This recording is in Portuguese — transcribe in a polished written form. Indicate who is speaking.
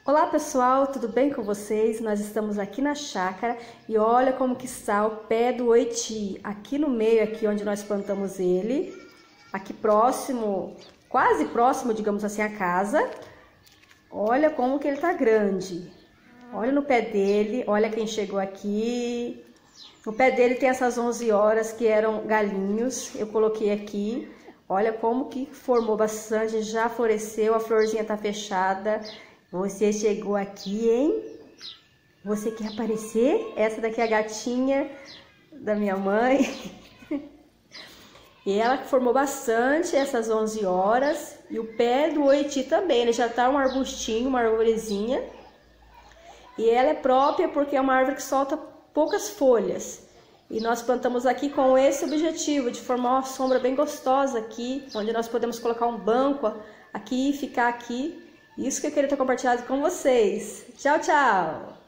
Speaker 1: Olá pessoal, tudo bem com vocês? Nós estamos aqui na chácara e olha como que está o pé do oiti. Aqui no meio, aqui onde nós plantamos ele, aqui próximo, quase próximo, digamos assim, à casa. Olha como que ele tá grande. Olha no pé dele, olha quem chegou aqui. No pé dele tem essas 11 horas que eram galinhos, eu coloquei aqui. Olha como que formou bastante, já floresceu, a florzinha tá fechada. Você chegou aqui, hein? Você quer aparecer? Essa daqui é a gatinha da minha mãe. E ela formou bastante essas 11 horas. E o pé do oiti também, ele já tá um arbustinho, uma arvorezinha. E ela é própria porque é uma árvore que solta poucas folhas. E nós plantamos aqui com esse objetivo, de formar uma sombra bem gostosa aqui, onde nós podemos colocar um banco aqui e ficar aqui. Isso que eu queria ter compartilhado com vocês. Tchau, tchau!